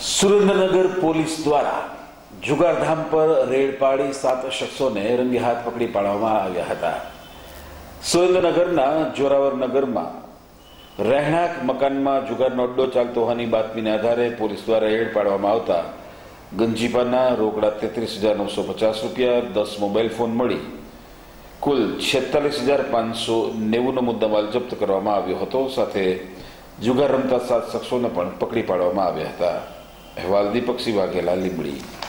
Surendranagar police દ્વારા જુગારધામ પર red પાડી 7 શખ્સોને રંગે હાથ પકડી પાડવામાં આવ્યા હતા। સુરેન્દ્રનગરના જોરાવર નગરમાં રહેણાંક મકાનમાં જુગારનો અડ્ડો ચાલતો હોવાની બાતમીના આધારે પોલીસ દ્વારા રેડ પાડવામાં આવતા ગંજીપાના રોકડા 33,950 રૂપિયા, 10 મોબાઈલ ફોન મળી કુલ 46,590નો મુદ્દામાલ જપ્ત કરવામાં આવ્યો હતો। સાથે જુગાર રમતા 7 શખ્સોને પણ પકડી પાડવામાં આવ્યા હતા। અહેવાલ દીપકસિંહ વાઘેલા, લીંબડી।